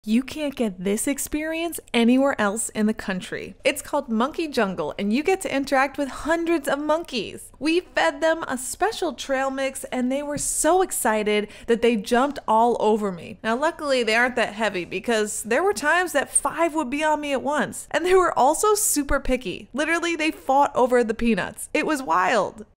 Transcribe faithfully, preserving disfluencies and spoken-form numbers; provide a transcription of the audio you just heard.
You can't get this experience anywhere else in the country. It's called Monkey Jungle, and you get to interact with hundreds of monkeys. We fed them a special trail mix, and they were so excited that they jumped all over me. Now, luckily, they aren't that heavy because there were times that five would be on me at once. And they were also super picky. Literally, they fought over the peanuts. It was wild.